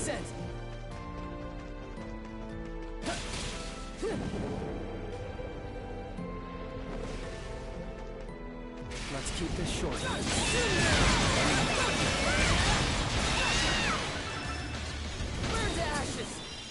descent! Let's keep this short. Burn to ashes!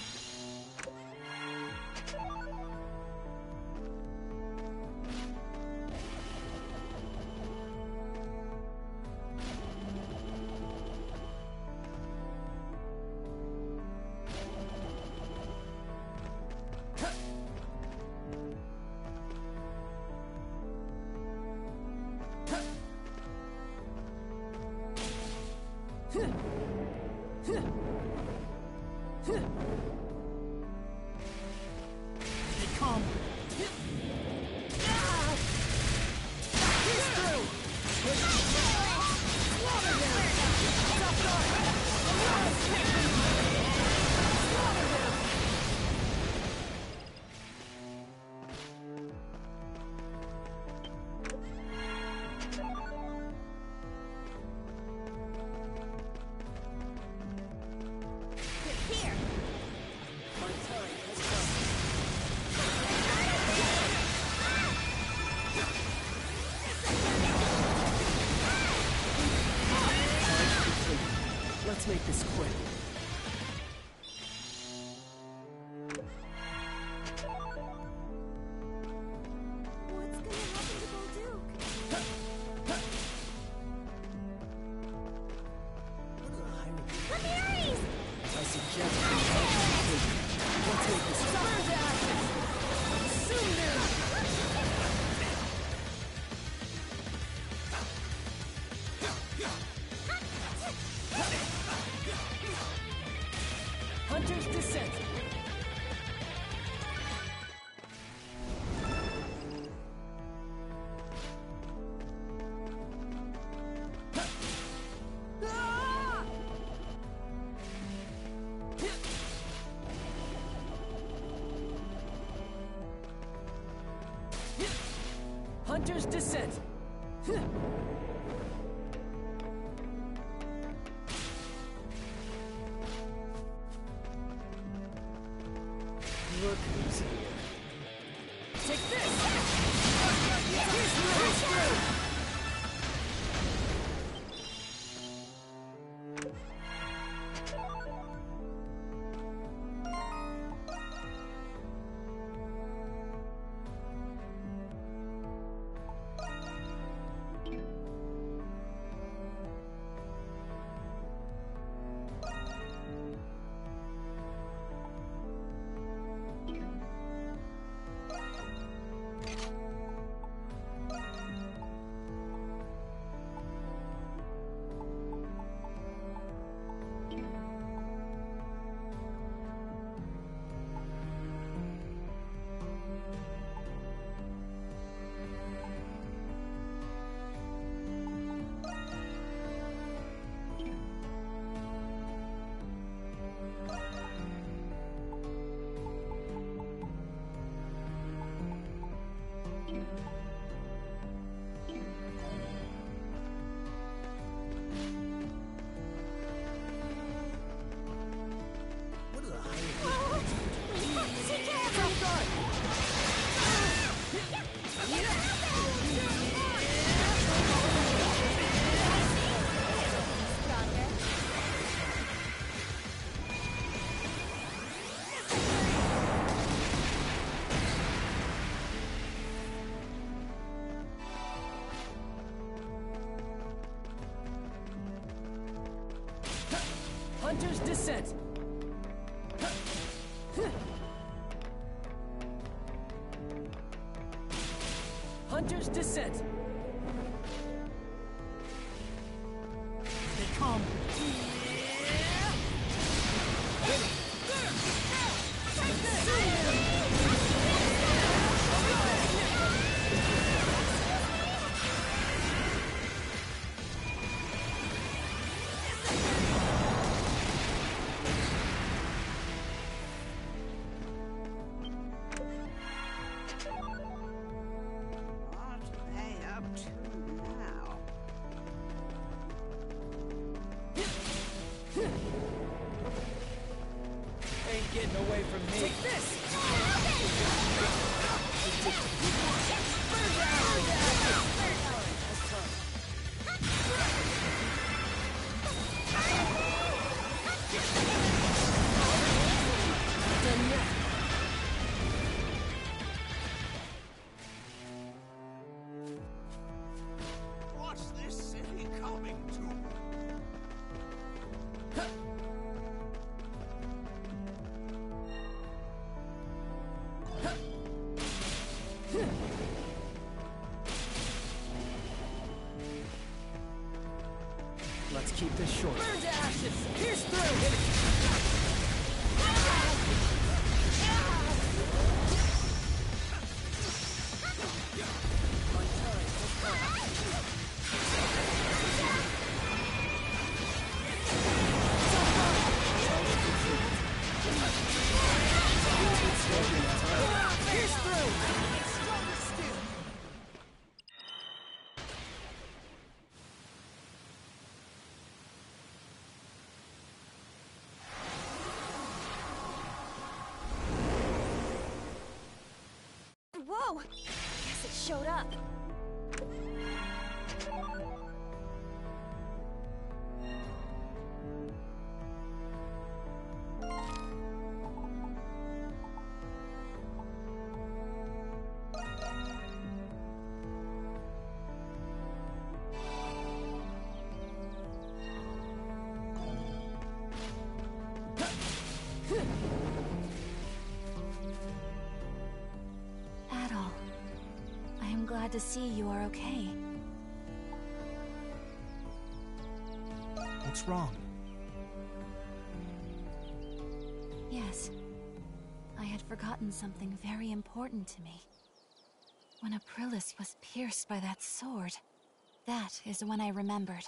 They come. Here! My time has come. Let's make this quick. What's gonna happen to Bolduke? What are the hiring? Ramirez! I suggest we let's make this burn to ashes! Consume them! Hunter's descent! Ah! Hunter's descent! Look who's here. Take this! Here's through! What are the hiring? Take care of him! Stronger. Hunter's descent! Hunter's descent! They come. What? Hey, getting away from me. Take this! What's this city coming to? Let's keep this short. Burn to ashes! Pierce through! Pierce through! Stronger still! Whoa! Guess it showed up. Adol, I am glad to see you are okay. What's wrong? Yes. I had forgotten something very important to me. When Aprilis was pierced by that sword, that is when I remembered.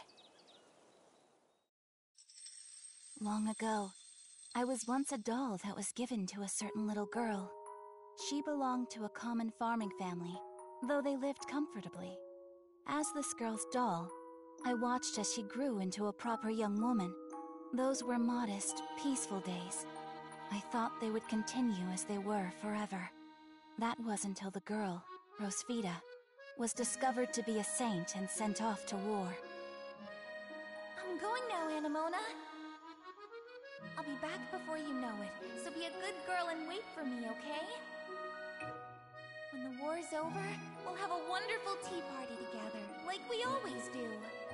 Long ago, I was once a doll that was given to a certain little girl. She belonged to a common farming family, though they lived comfortably. As this girl's doll, I watched as she grew into a proper young woman. Those were modest, peaceful days. I thought they would continue as they were forever. That was until the girl, Rosvita, was discovered to be a saint and sent off to war. I'm going now, Anemona. I'll be back before you know it, so be a good girl and wait for me, okay? When the war's over, we'll have a wonderful tea party together, like we always do.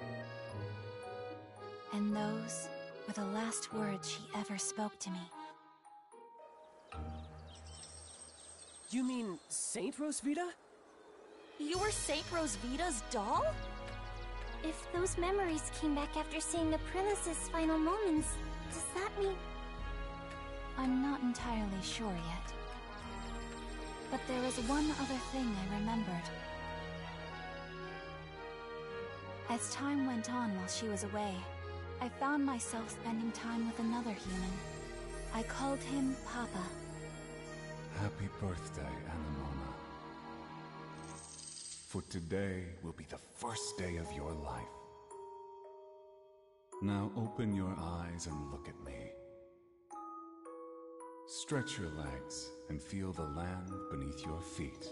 And those were the last words she ever spoke to me. You mean Saint Rosvita? You were Saint Rosvita's doll? If those memories came back after seeing Aprilis' final moments, does that mean... I'm not entirely sure yet. But there is one other thing I remembered. As time went on while she was away, I found myself spending time with another human. I called him Papa. Happy birthday, Anemona. For today will be the first day of your life. Now open your eyes and look at me. Stretch your legs and feel the land beneath your feet.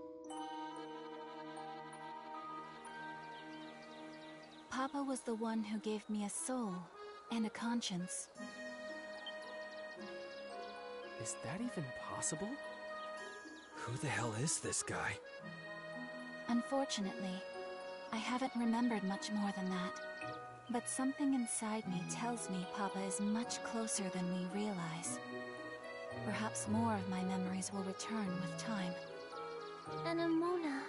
Papa was the one who gave me a soul and a conscience. Is that even possible? Who the hell is this guy? Unfortunately, I haven't remembered much more than that. But something inside me tells me Papa is much closer than we realize. Perhaps more of my memories will return with time. Anemona.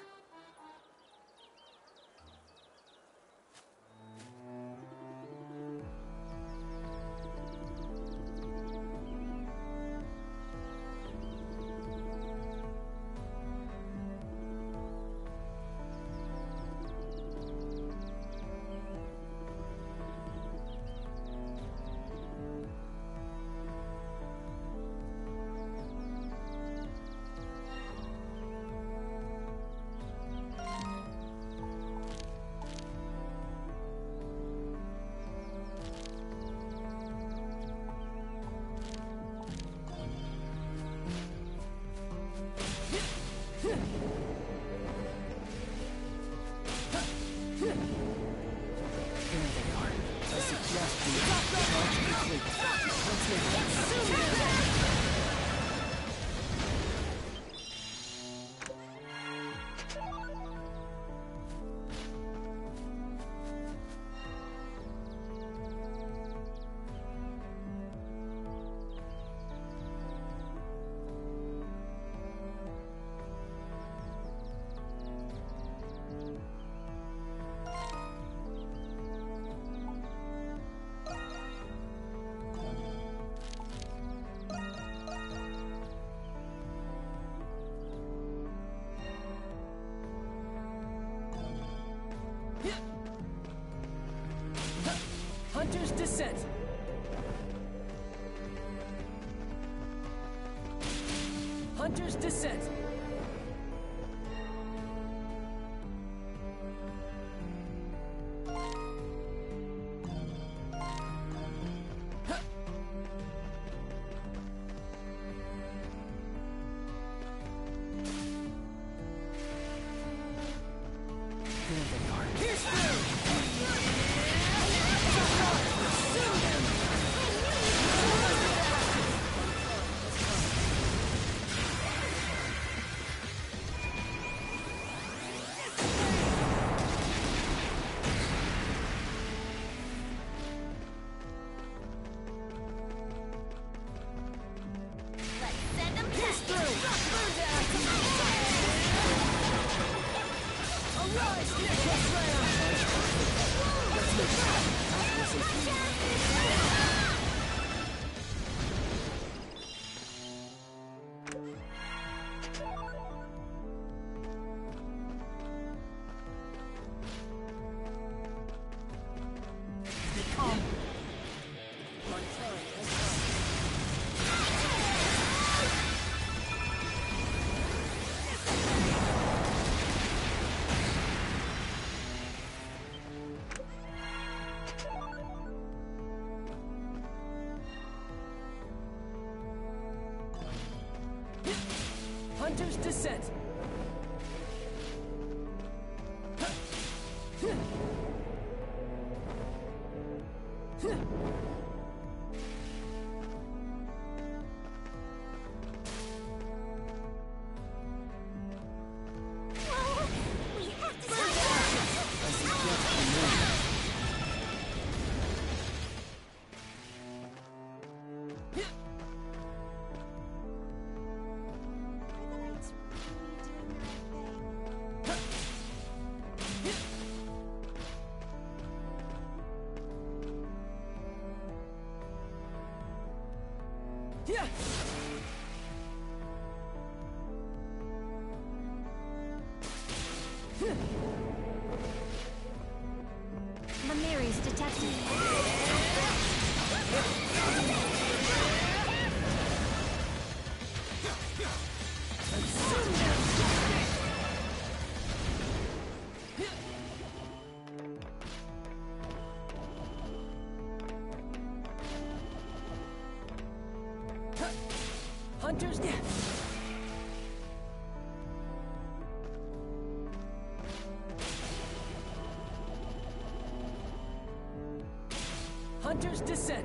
Hunter's Descent. Hunter's Descent. We have to stop Yeah. Lemuri's detected. Hunter's Hunter's Descent.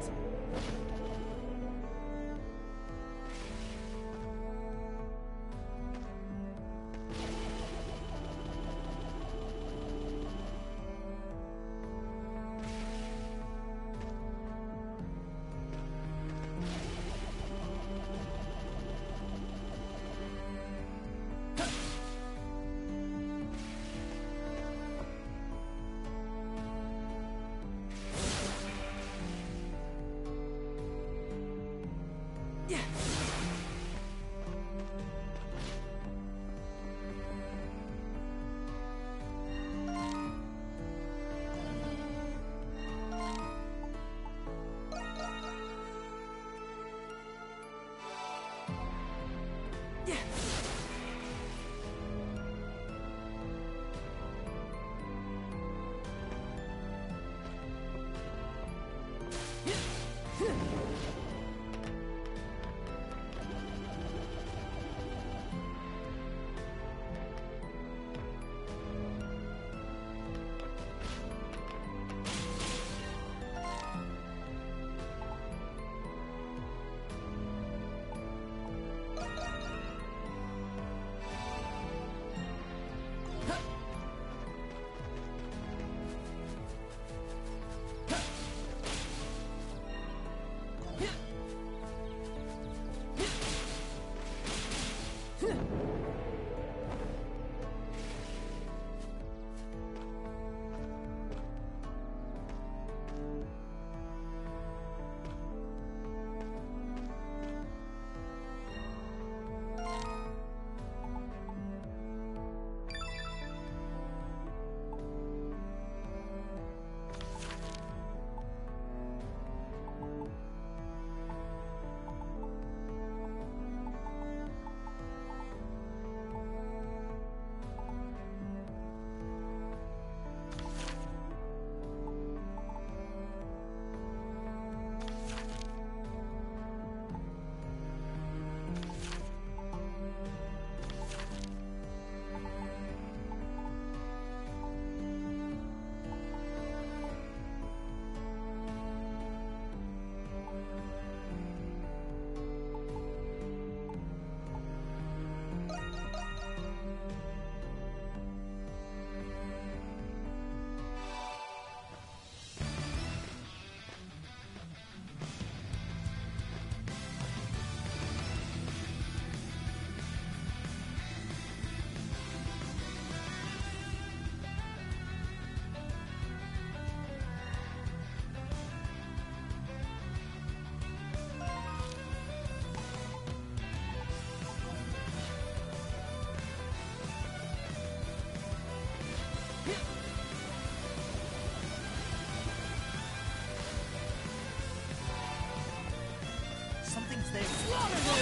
Something's there. Slaughter them!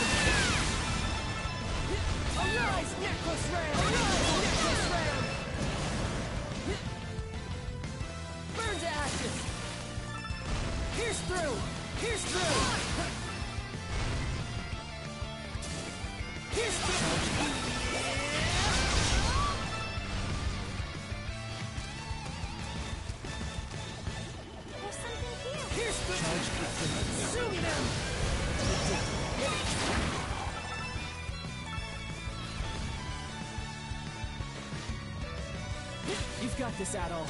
Arise, necklace round! Arise, necklace round! Burn to ashes! Pierce through! Pierce through! Pierce through! There's something here. Pierce through! Consume them! You've got this, Adol.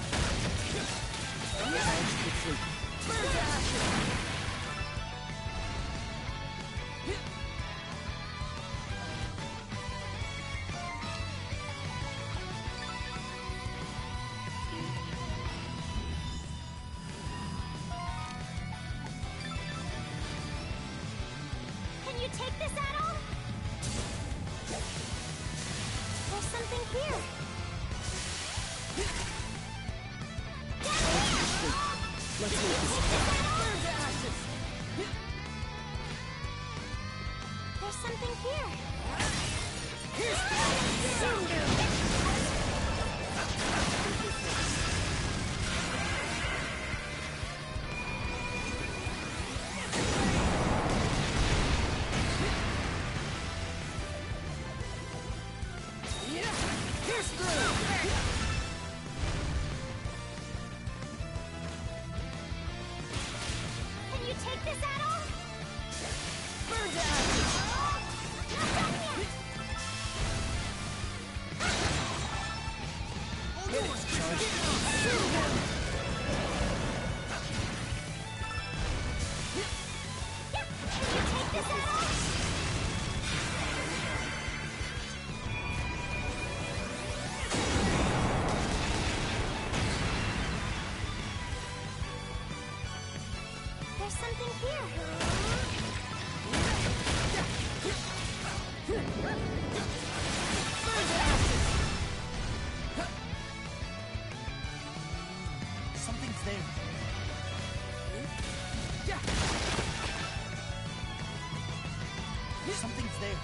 Burn to ashes! Can you take this, Adol? There's something here. Let's make this. Burn to ashes! There's something here. Pierce through! Consume them! Pierce through! Can you take this, Adol? Burn to ashes! Not done yet. Consume them! Can you take this, Adol? There's something here. Something's there. Something's there.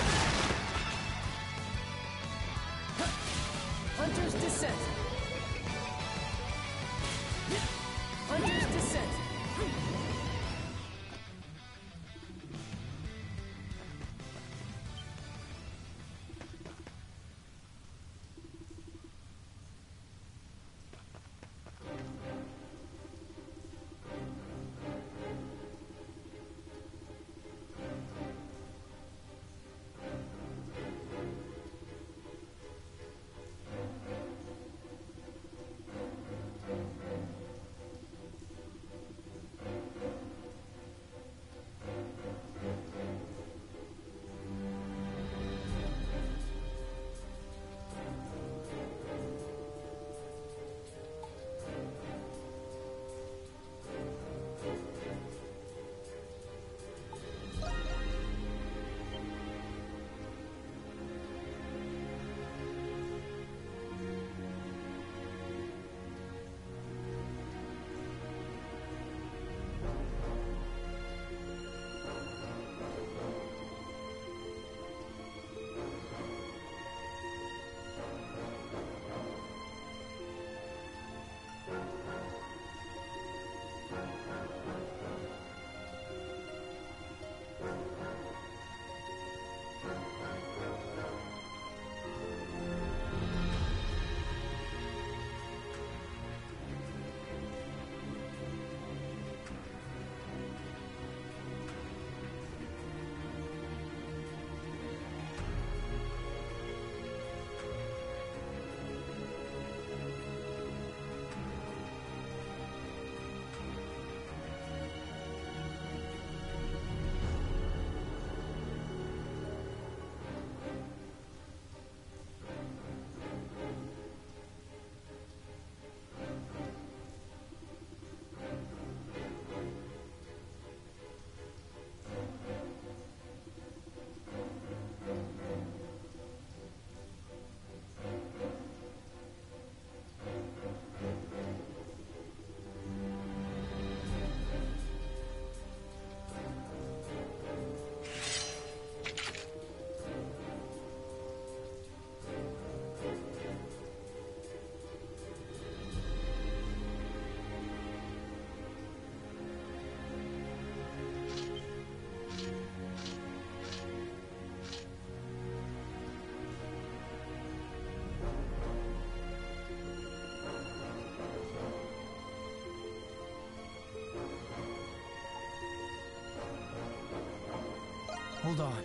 Hunter's Descent! Hunter's Descent! Hold on.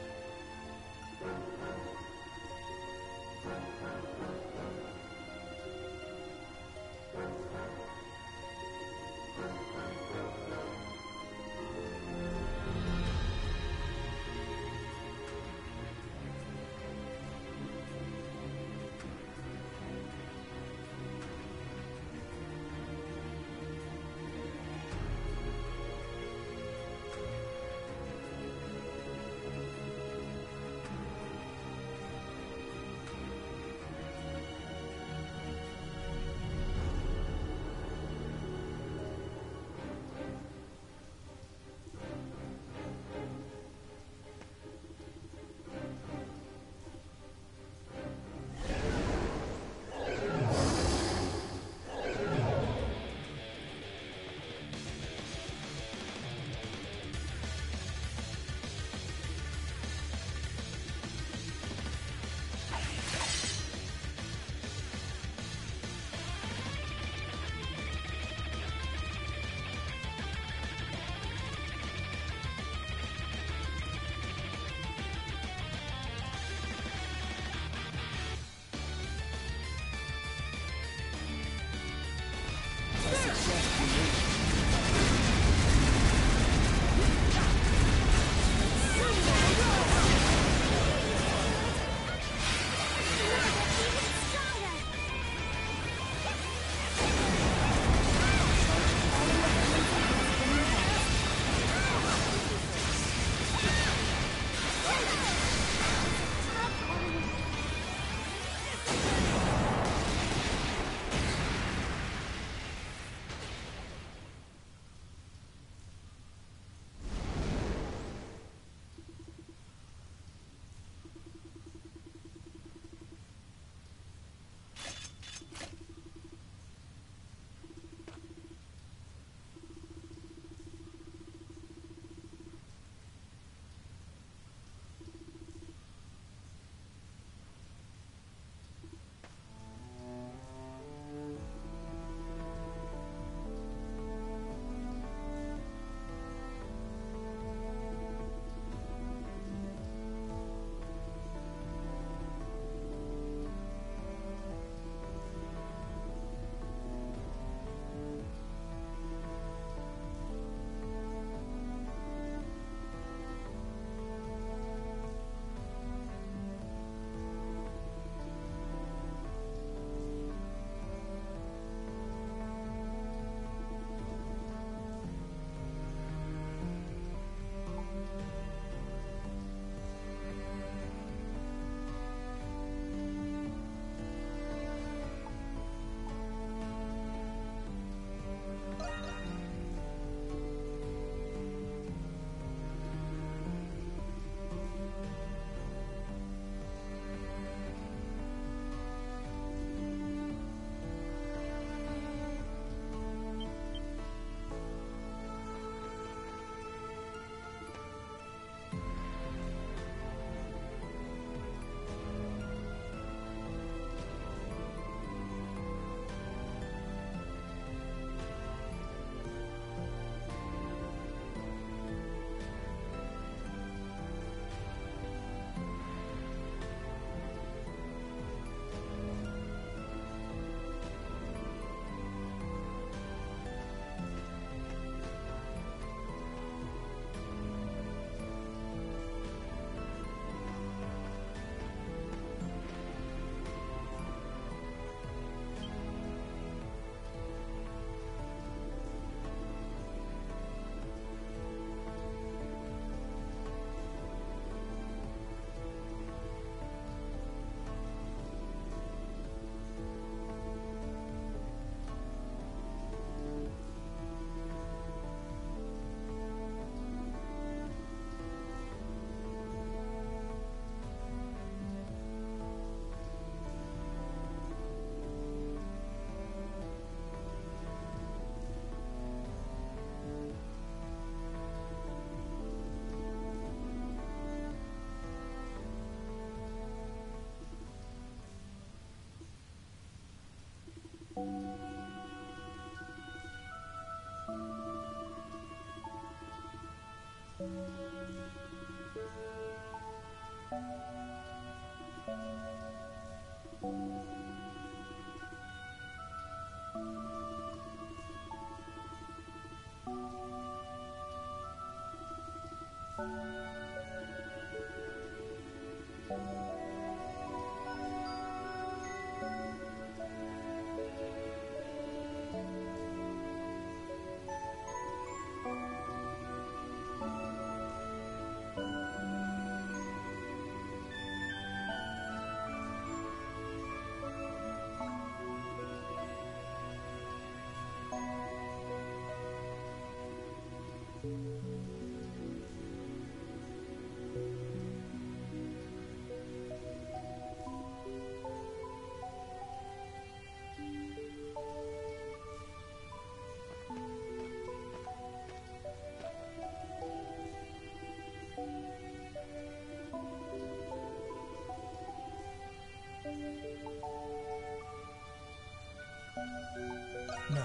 No.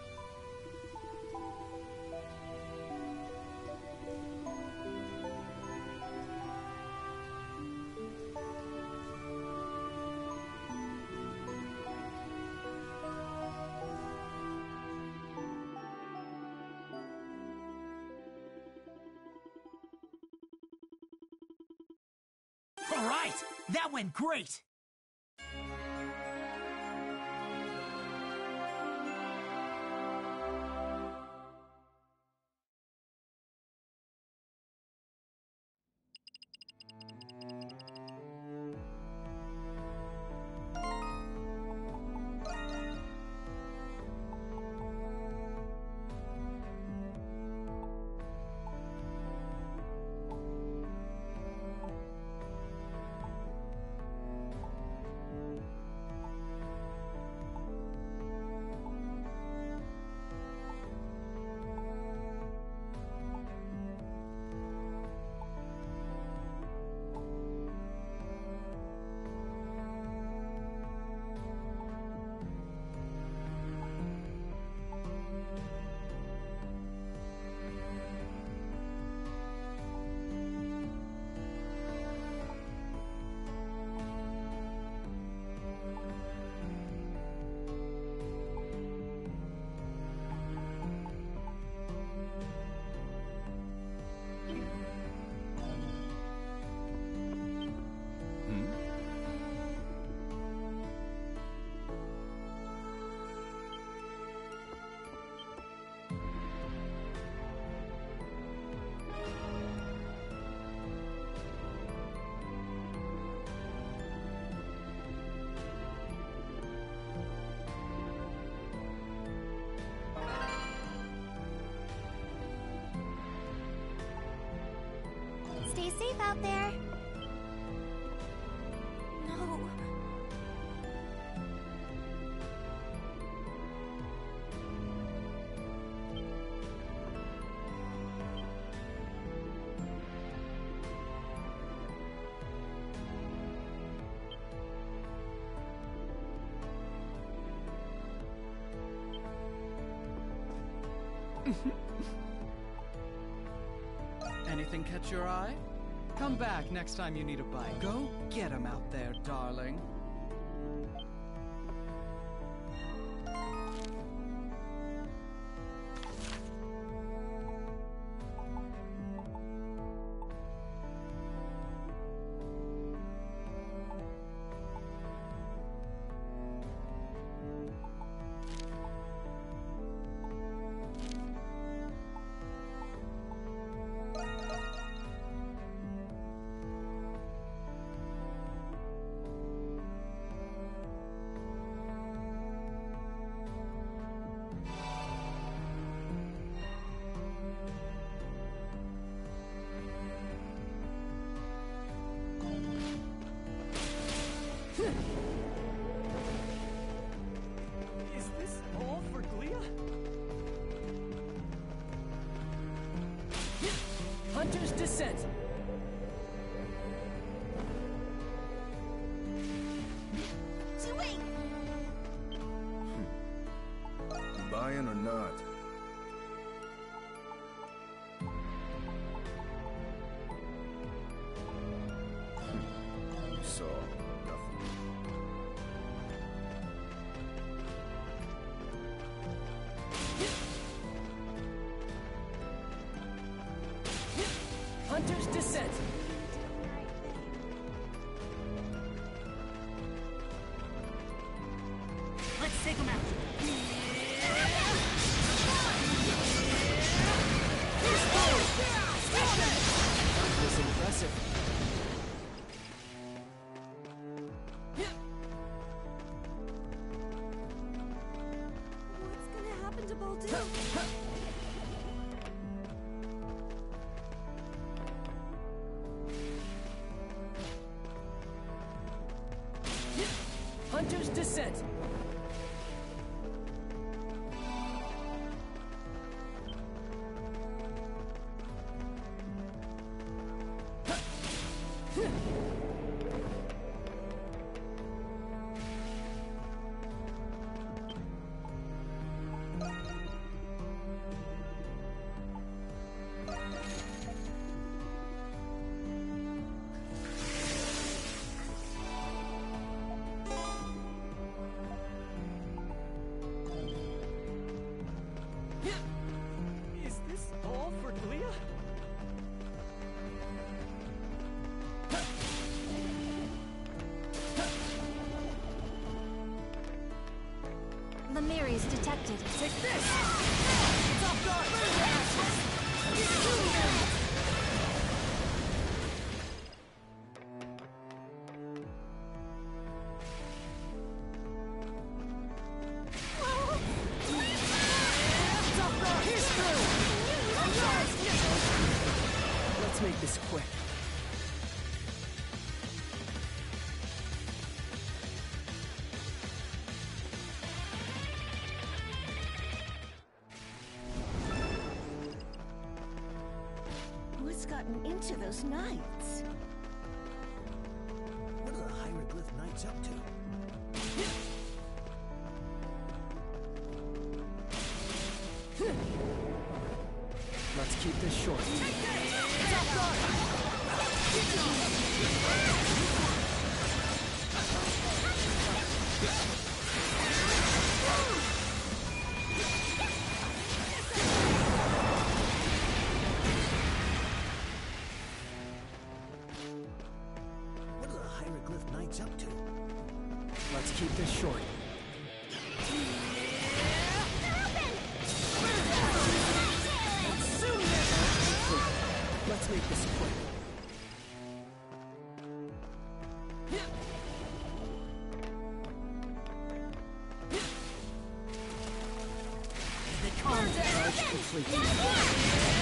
All right! That went great! Stay safe out there. No. Anything catch your eye? Come back next time you need a bite. Go get 'em out there, darling. Is this all for Glia? Hunter's Descent! Wait! Buying or not? impressive. What's gonna happen to Baldur? Hunter's Descent! Is this all for Glia? Lemuria's detected. Take this! It's off guard! It's off guard! Here's through! Let's make this quick. What's gotten into those knights? What are the Hieroglyph Knights up to? Let's keep this short. It's off guard! What are the Hieroglyph Knights up to? Let's keep this short. Let's make this quick. Charge complete.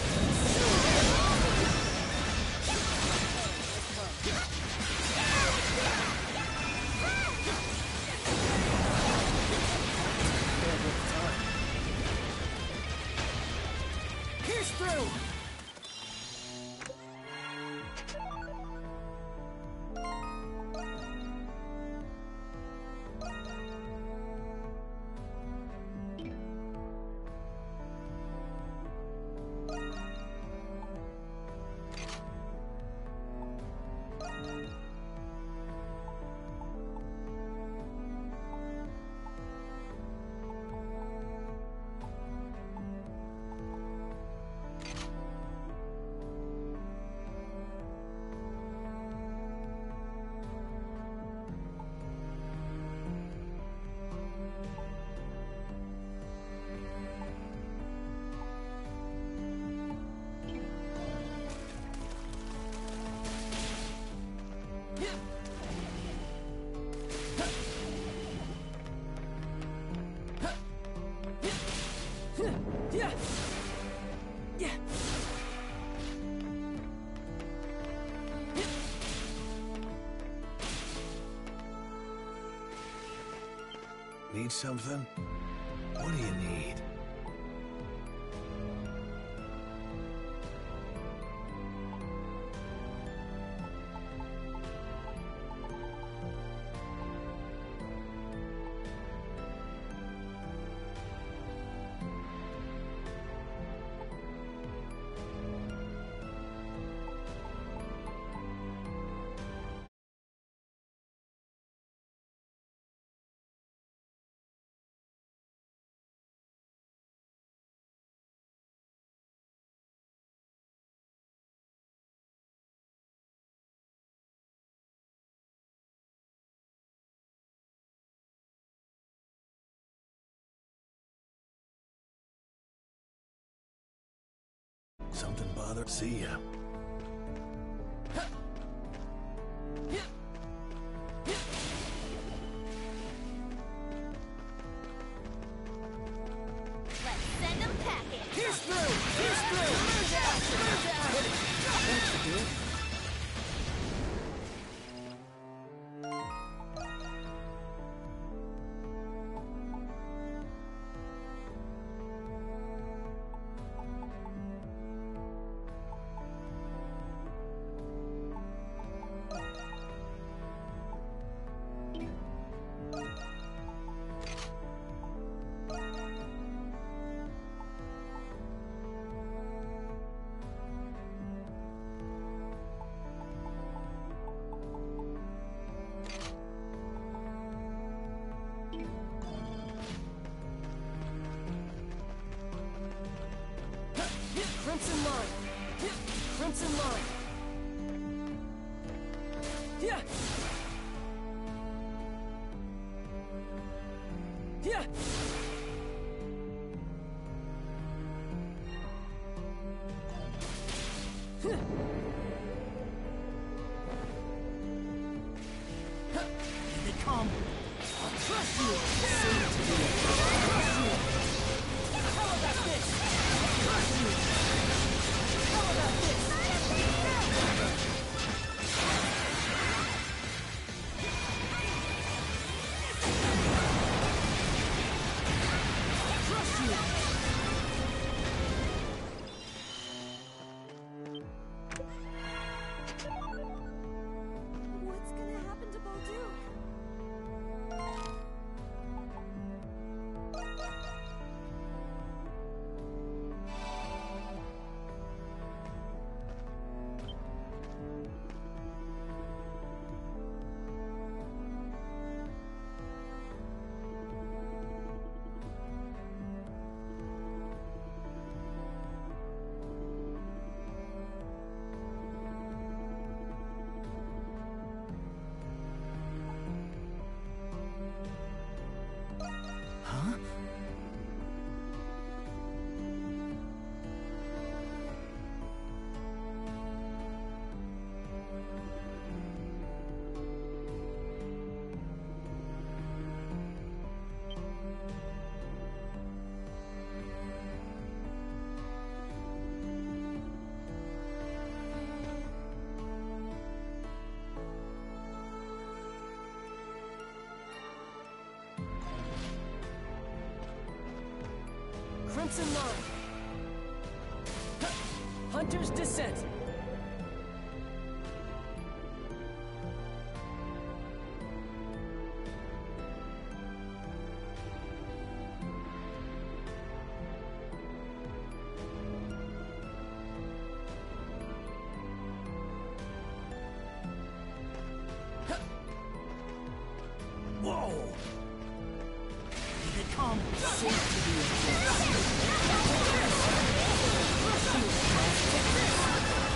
Here's through! Yeah! Yeah! Need something? What do you need? Something bother? See ya. Yeah. Yeah. Here they come. I'll trust you. Soon to the end. Trust you. How about this? Trust you. How about this? Trust you. What's gonna happen to Bolduc? Huh? Crimson Line. Hunter's Descent. Whoa! Here they come. Safe to the end.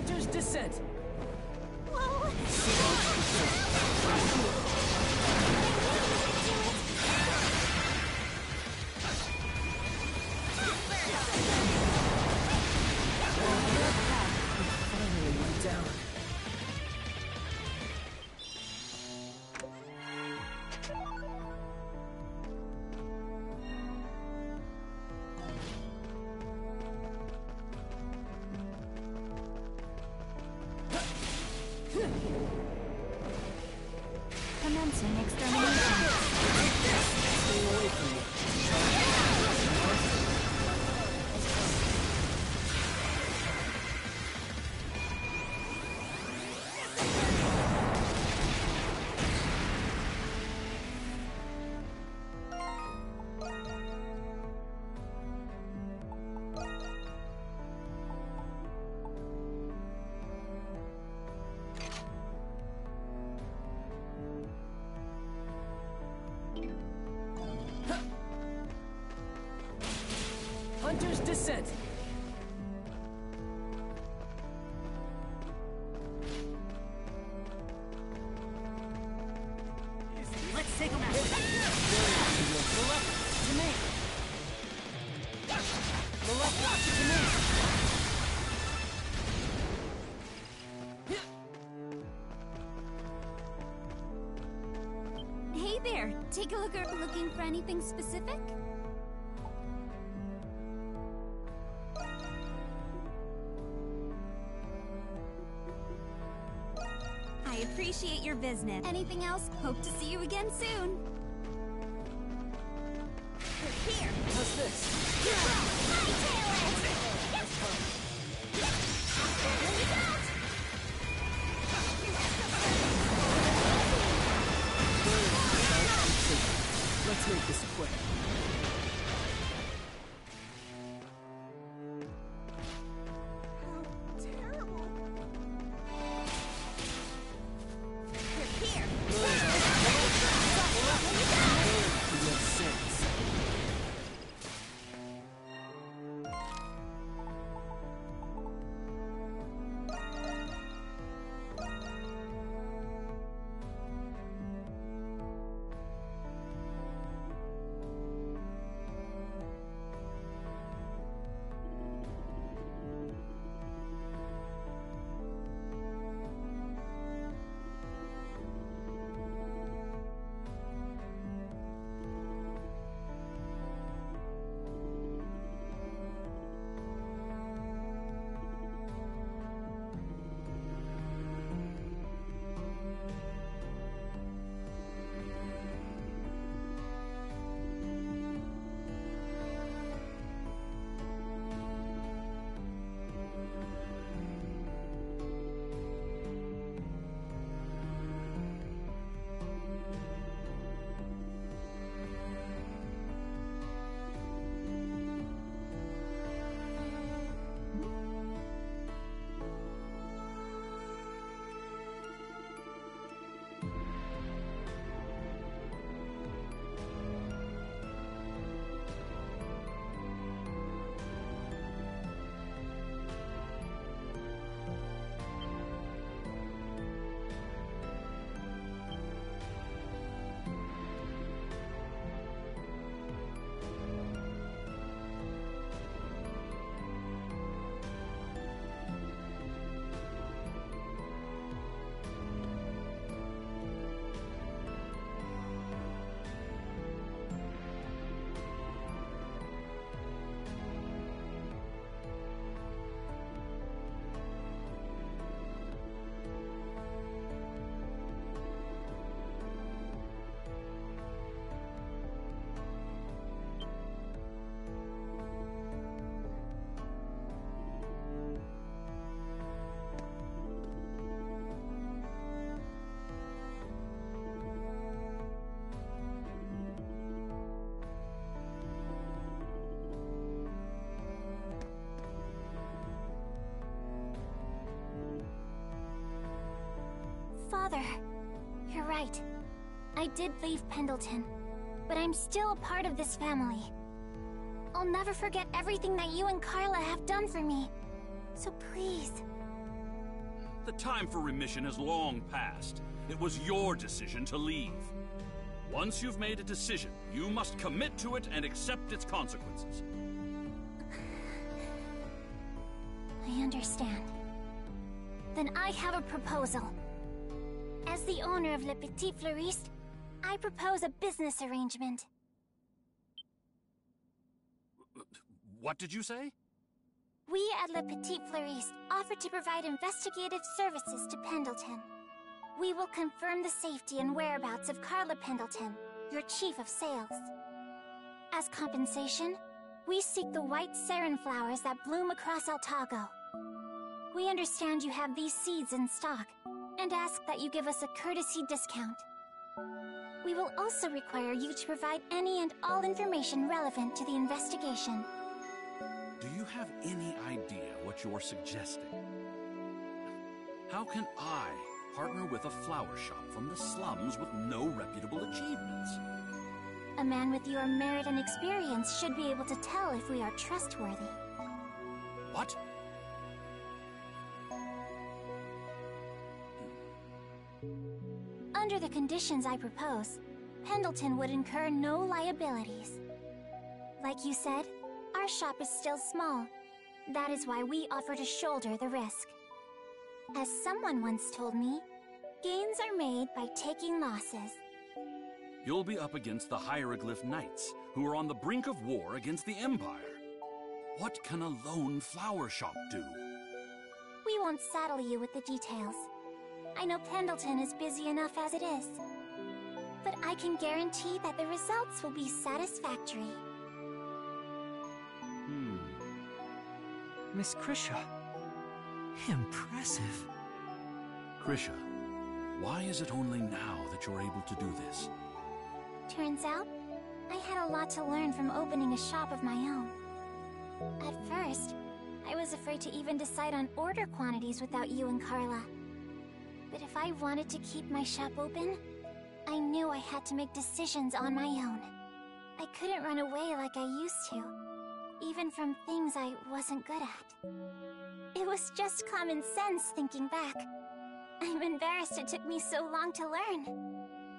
Hunter's Descent! Finally went down. Commencing extermination. Stay away from me. Hunter's Descent! Let's take him out. The left to me! The left to me! Hey there, take a look. Looking for anything specific? I appreciate your business. Anything else? Hope to see you again soon. We're here. How's this? Let's make this quick. Father, you're right. I did leave Pendleton, but I'm still a part of this family. I'll never forget everything that you and Carla have done for me. So please, The time for remission has long passed. It was your decision to leave. Once you've made a decision, you must commit to it and accept its consequences. I understand. Then I have a proposal. As the owner of Le Petit Fleuriste, I propose a business arrangement. What did you say? We at Le Petit Fleuriste offer to provide investigative services to Pendleton. We will confirm the safety and whereabouts of Carla Pendleton, your chief of sales. As compensation, we seek the white sarin flowers that bloom across Altago. We understand you have these seeds in stock, and ask that you give us a courtesy discount. We will also require you to provide any and all information relevant to the investigation. Do you have any idea what you're suggesting? How can I partner with a flower shop from the slums with no reputable achievements? A man with your merit and experience should be able to tell if we are trustworthy. What? Under the conditions I propose, Pendleton would incur no liabilities. Like you said, our shop is still small. That is why we offer to shoulder the risk. As someone once told me, gains are made by taking losses. You'll be up against the Hieroglyph Knights, who are on the brink of war against the Empire. What can a lone flower shop do? We won't saddle you with the details. I know Pendleton is busy enough as it is. But I can guarantee that the results will be satisfactory. Miss Krisha. Impressive. Krisha, why is it only now that you're able to do this? Turns out, I had a lot to learn from opening a shop of my own. At first, I was afraid to even decide on order quantities without you and Carla. But if I wanted to keep my shop open, I knew I had to make decisions on my own. I couldn't run away like I used to, even from things I wasn't good at. It was just common sense thinking back. I'm embarrassed it took me so long to learn.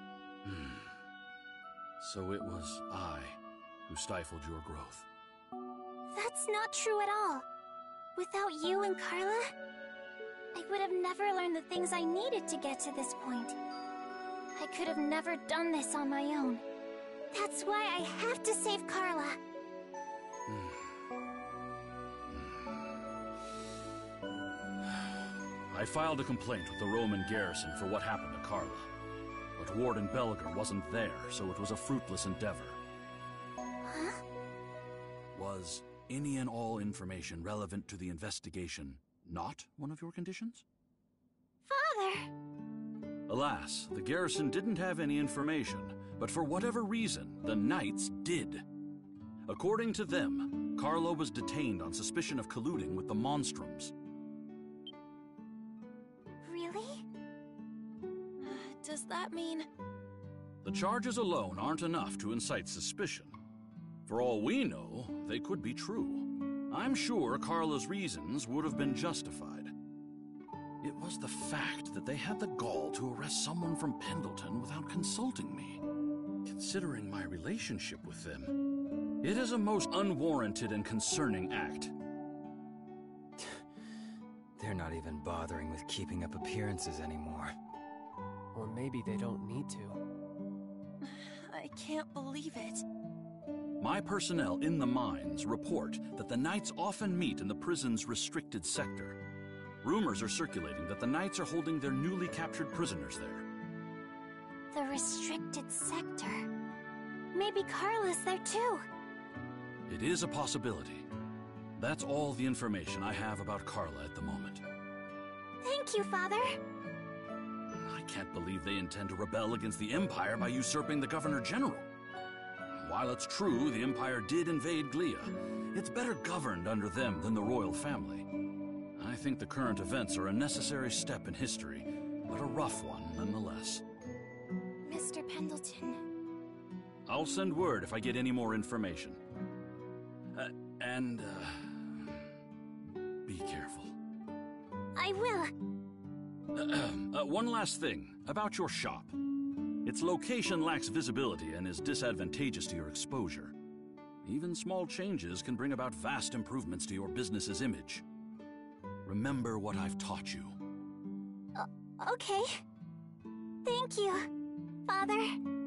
So it was I who stifled your growth. That's not true at all. Without you and Carla, I would have never learned the things I needed to get to this point. I could have never done this on my own. That's why I have to save Carla. I filed a complaint with the Roman garrison for what happened to Carla. But Warden Belliger wasn't there, so it was a fruitless endeavor. Huh? Was any and all information relevant to the investigation not one of your conditions? Father! Alas, the garrison didn't have any information, but for whatever reason, the Knights did. According to them, Carla was detained on suspicion of colluding with the Monstroms. Really? Does that mean... The charges alone aren't enough to incite suspicion. For all we know, they could be true. I'm sure Carla's reasons would have been justified. It was the fact that they had the gall to arrest someone from Pendleton without consulting me. Considering my relationship with them, it is a most unwarranted and concerning act. They're not even bothering with keeping up appearances anymore. Or maybe they don't need to. I can't believe it. My personnel in the mines report that the Knights often meet in the prison's restricted sector. Rumors are circulating that the Knights are holding their newly captured prisoners there. The restricted sector. Maybe Carla's there too. It is a possibility. That's all the information I have about Carla at the moment. Thank you, Father. I can't believe they intend to rebel against the Empire by usurping the Governor General. While it's true the Empire did invade Glia, it's better governed under them than the royal family. I think the current events are a necessary step in history, but a rough one nonetheless. Mr. Pendleton. I'll send word if I get any more information. Be careful. I will. One last thing about your shop. Its location lacks visibility and is disadvantageous to your exposure. Even small changes can bring about vast improvements to your business's image. Remember what I've taught you. Okay. Thank you, Father.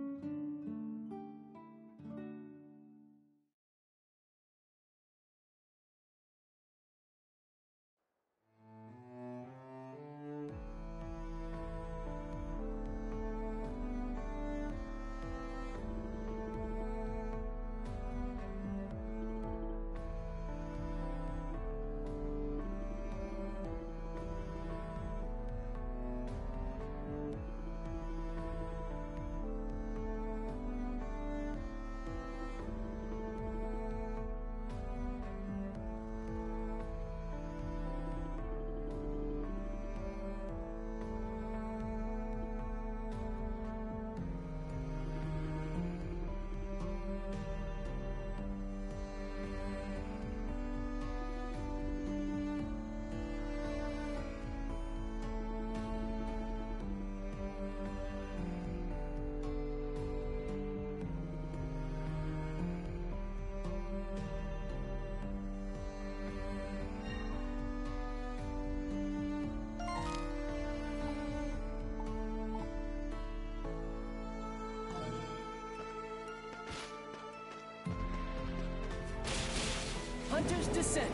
Hunter's Descent!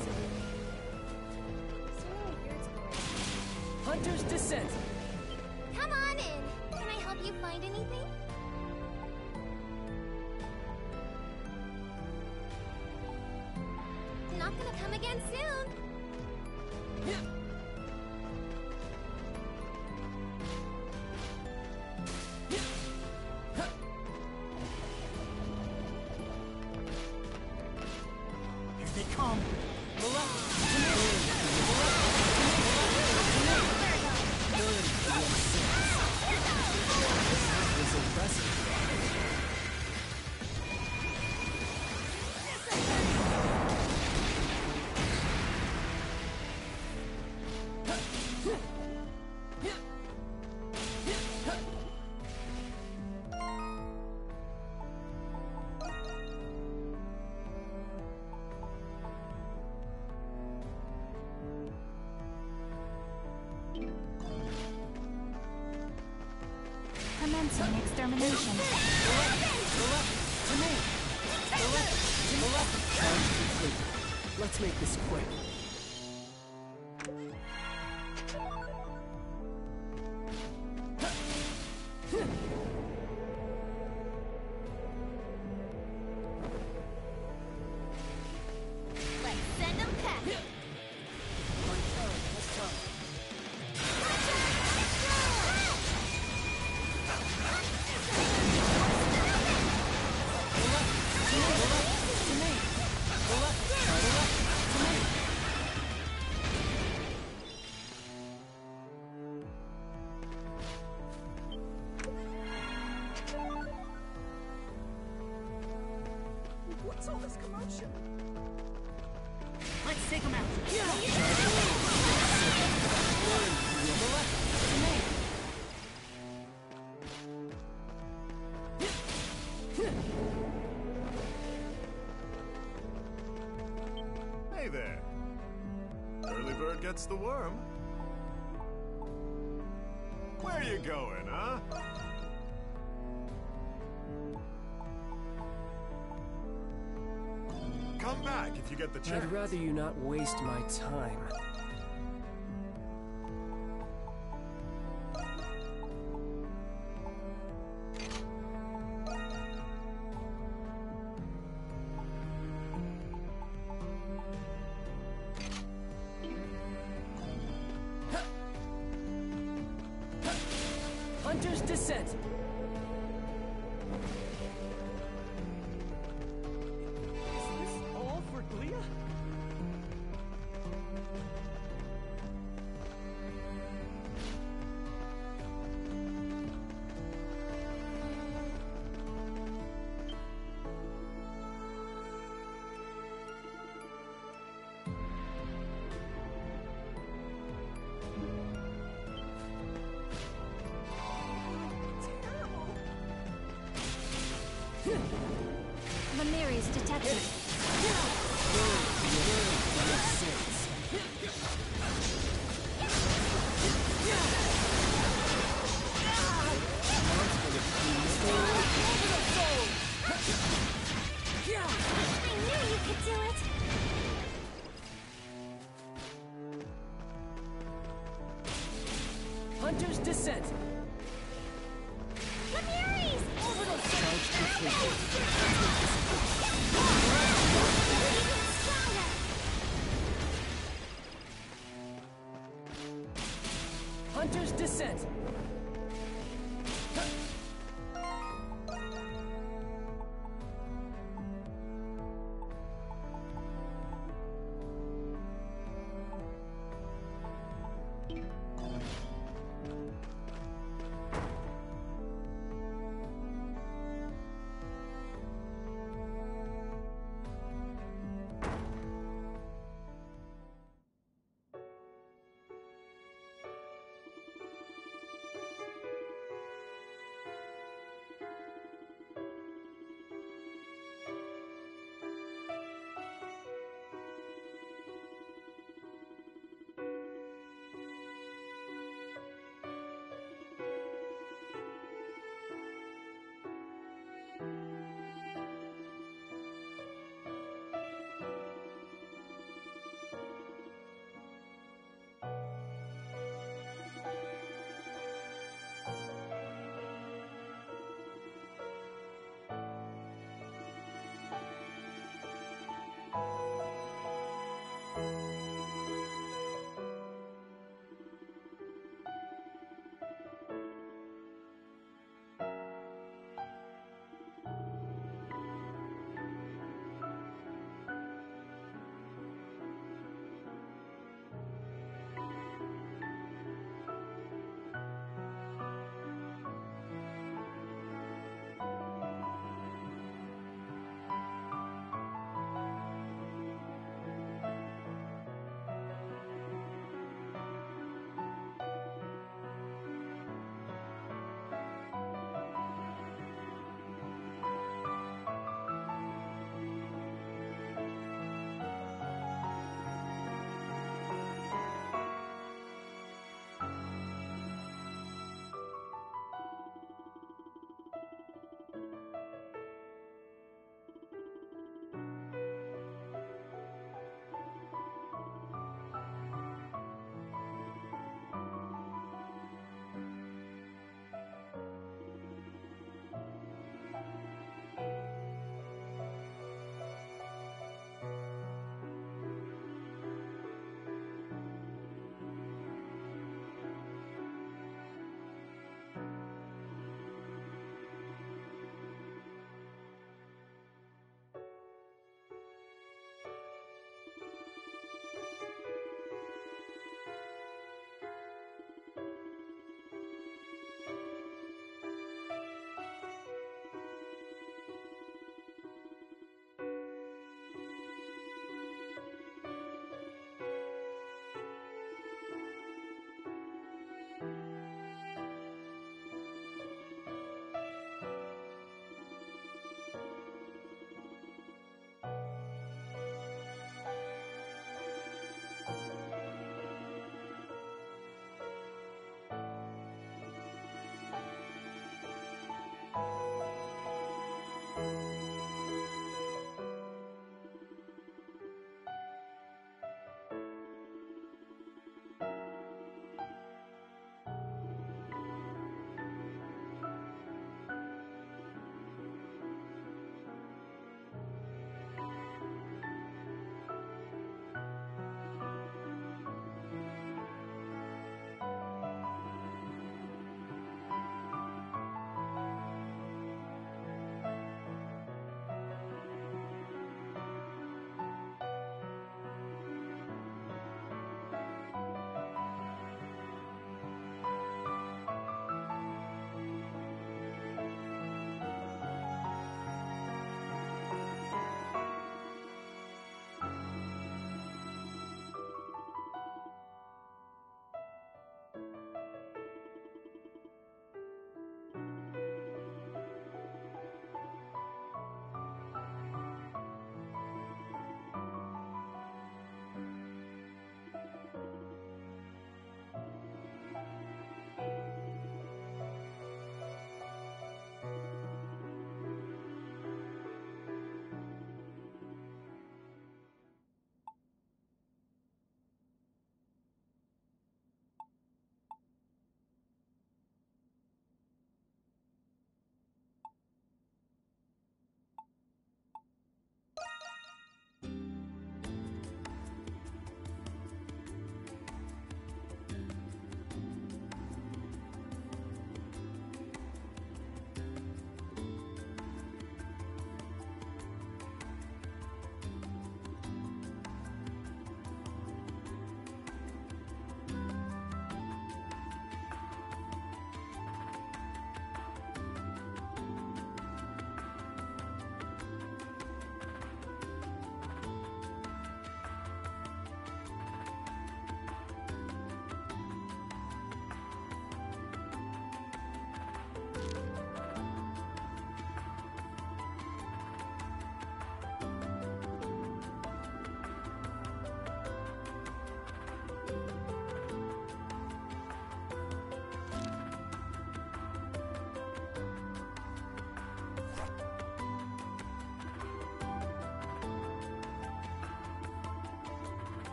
Hunter's Descent! Come on in. Can I help you find anything? Not gonna come again soon. Here they come! Commencing extermination. Let's make this quick. Let's send them packing. My turn, this time. What's all this commotion? Let's take him out. Hey there. Early bird gets the worm. Where you going, huh? Come back if you get the chance. I'd rather you not waste my time. Hunter's Descent! Is this all for Glia? Lemuri's detected. I knew you could do it! Hunter's Descent! Lemuri's! Orbital Charge completed. Even stronger! Hunter's Descent!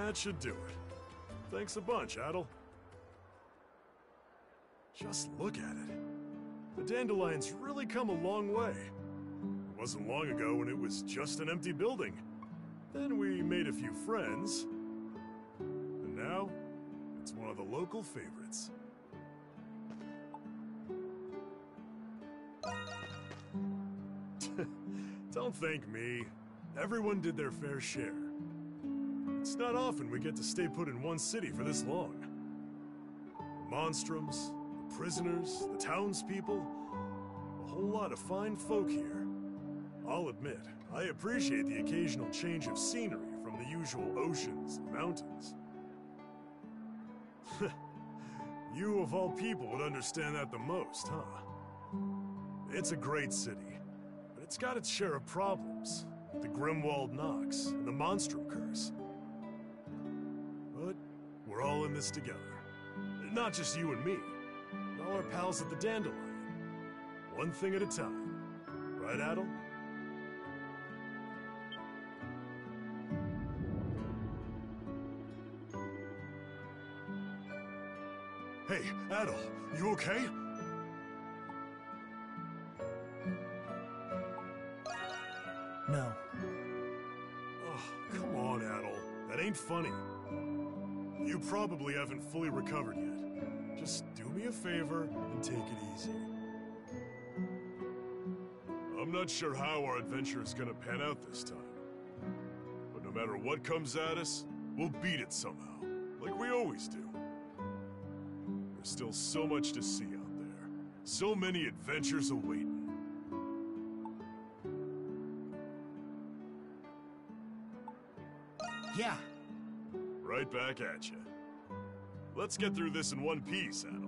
That should do it. Thanks a bunch, Adel. Just look at it. The Dandelion's really come a long way. It wasn't long ago when it was just an empty building. Then we made a few friends. And now, it's one of the local favorites. Don't thank me. Everyone did their fair share. It's not often we get to stay put in one city for this long. The Monstroms, the prisoners, the townspeople, a whole lot of fine folk here. I'll admit, I appreciate the occasional change of scenery from the usual oceans and mountains. You of all people would understand that the most, huh? It's a great city, but it's got its share of problems. The Grimwald Nox and the Monstrum Curse. But we're all in this together. Not just you and me, but all our pals at the Dandelion. One thing at a time. Right, Adel? Hey, Adel, you okay? No. Oh, come on, Adel. That ain't funny. You probably haven't fully recovered yet. Just do me a favor and take it easy. I'm not sure how our adventure is gonna pan out this time. But no matter what comes at us, we'll beat it somehow, like we always do. There's still so much to see out there. So many adventures awaiting. Yeah. Right back at you. Let's get through this in one piece, Adel.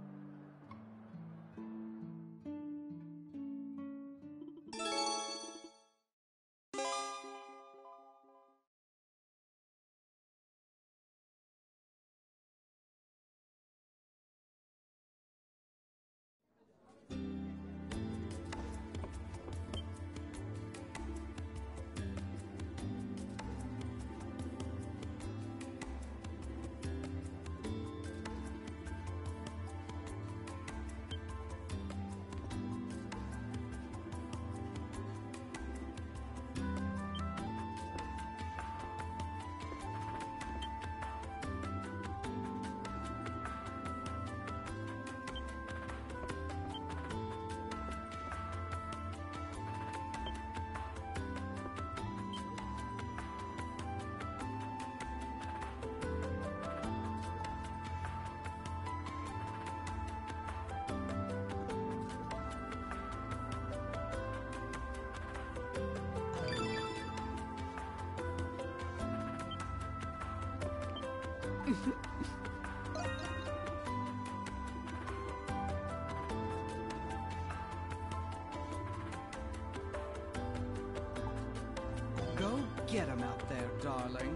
Go get him out there, darling.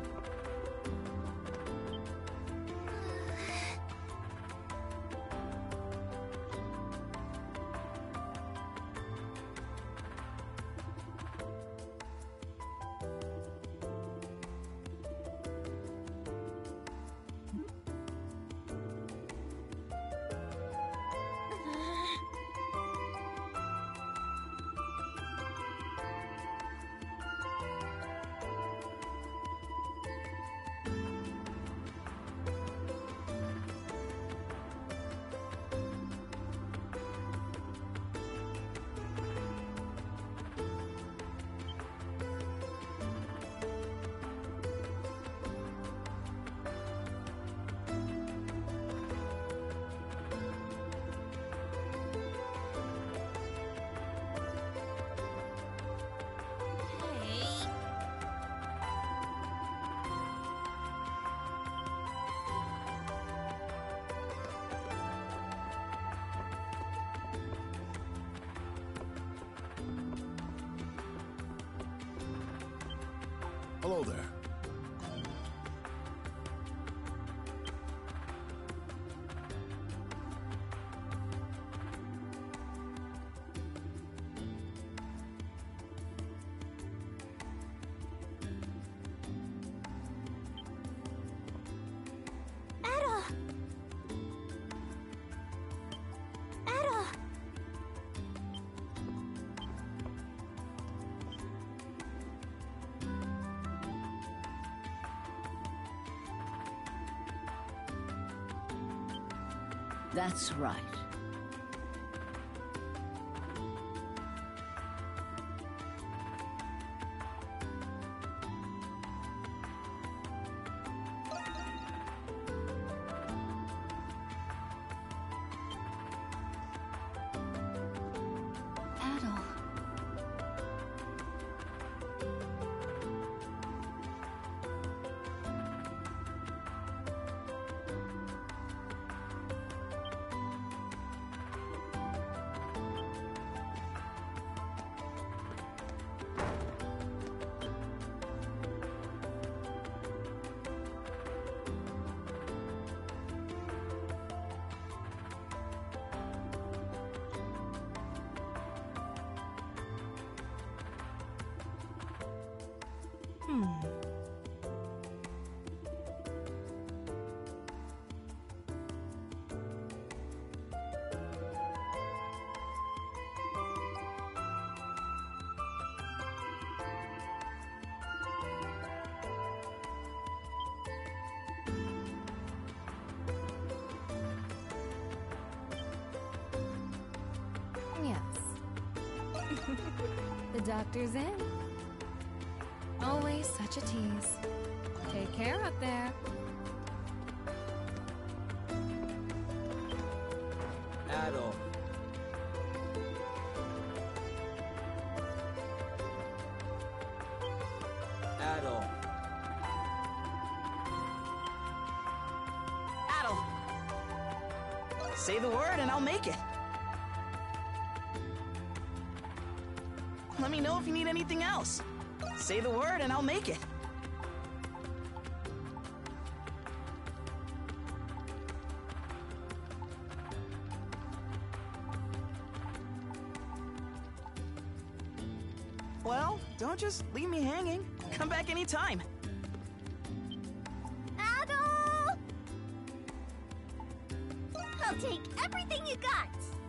Hello there. That's right. Adol. Yes. The doctor's in. Always such a tease. Take care up there. Adol. Adol. Adol. Say the word and I'll make it. Let me know if you need anything else. Say the word and I'll make it. Well, don't just leave me hanging. Come back anytime. Adol! I'll take everything you got.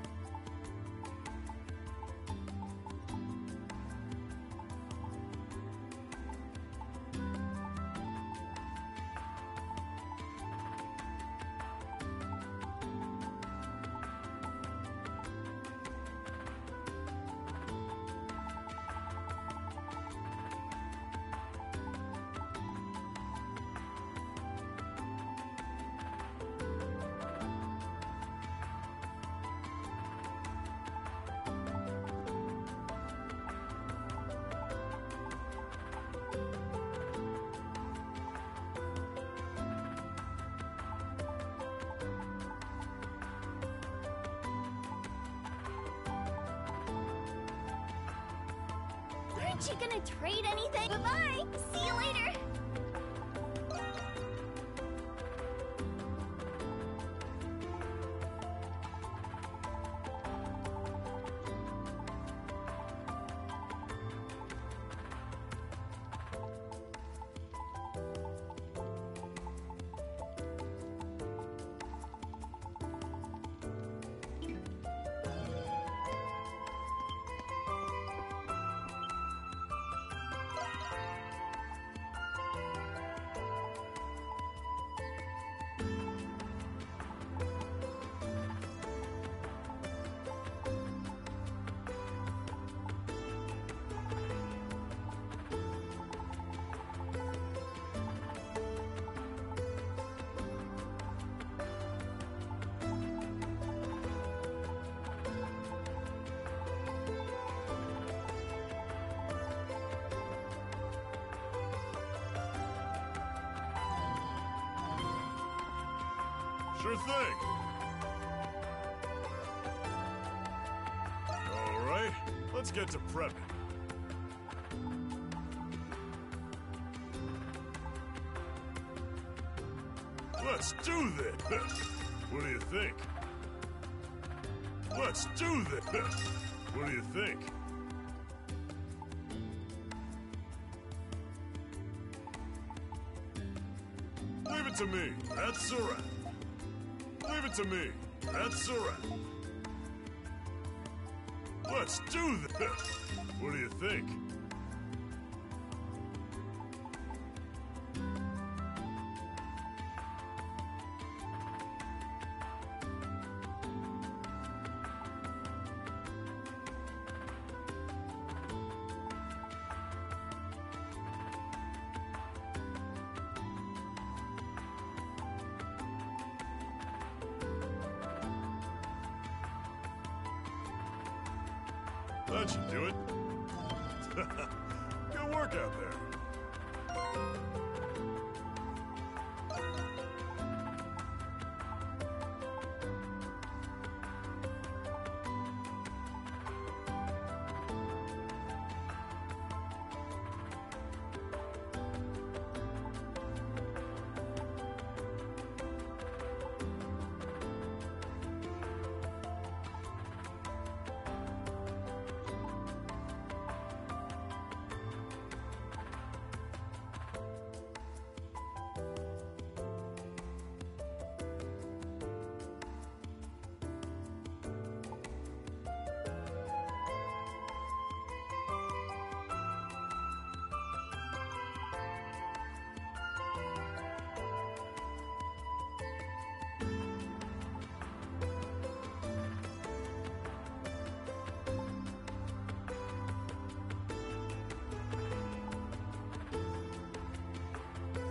Aren't you gonna trade anything? Goodbye! See you later! Sure thing. All right, let's get to prepping. Let's do this. What do you think? Let's do this. What do you think? Leave it to me. That's a wrap. Leave it to me. That's a wrap. Let's do this. What do you think? That should do it. Good work out there.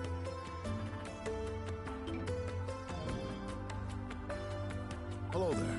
Hello there.